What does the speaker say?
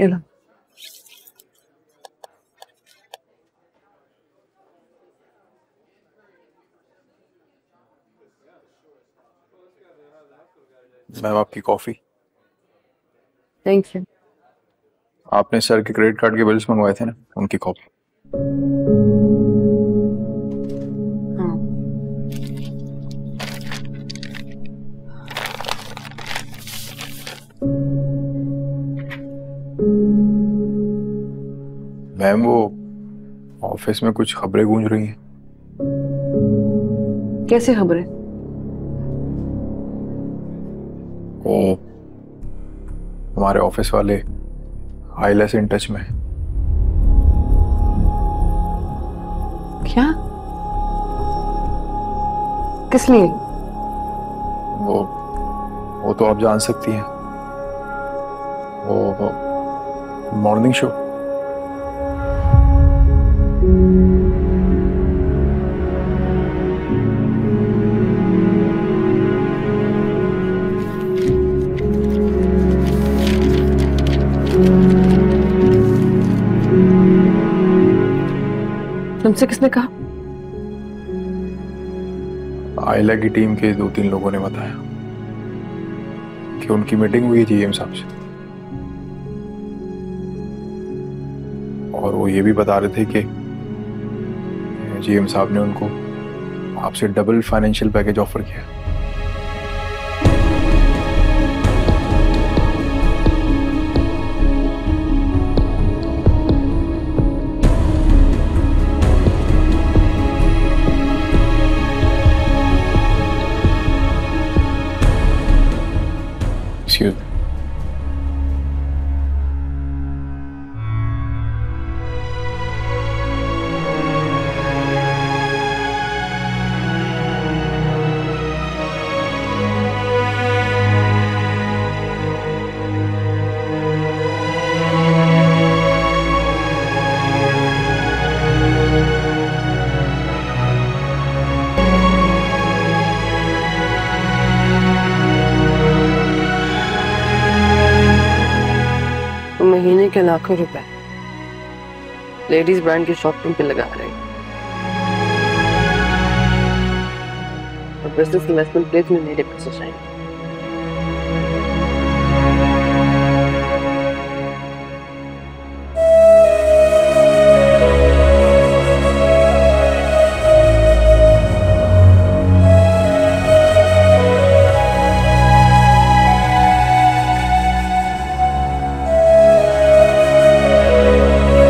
ये लो। मैम आपकी कॉफी। Thank you. आपने सर के क्रेडिट कार्ड के बिल्स मंगवाए थे ना, उनकी कॉपी। हाँ। मैम वो ऑफिस में कुछ खबरें गूंज रही हैं। कैसे खबरें? वो हमारे ऑफिस वाले आइला से इन टच में हैं। क्या? किस लिए? वो तो आप जान सकती हैं, वो मॉर्निंग शो। तुमसे किसने कहा? आइला की टीम के 2-3 लोगों ने बताया कि उनकी मीटिंग हुई थी GM साहब से, और वो ये भी बता रहे थे कि GM साहब ने उनको आपसे डबल फाइनेंशियल पैकेज ऑफर किया। Excuse me. महीने के लाखों रुपए लेडीज ब्रांड की शॉपिंग पे लगा रहे हैं और बिजनेस इन्वेस्टमेंट प्लेस में मेरे पैसे चाहिए।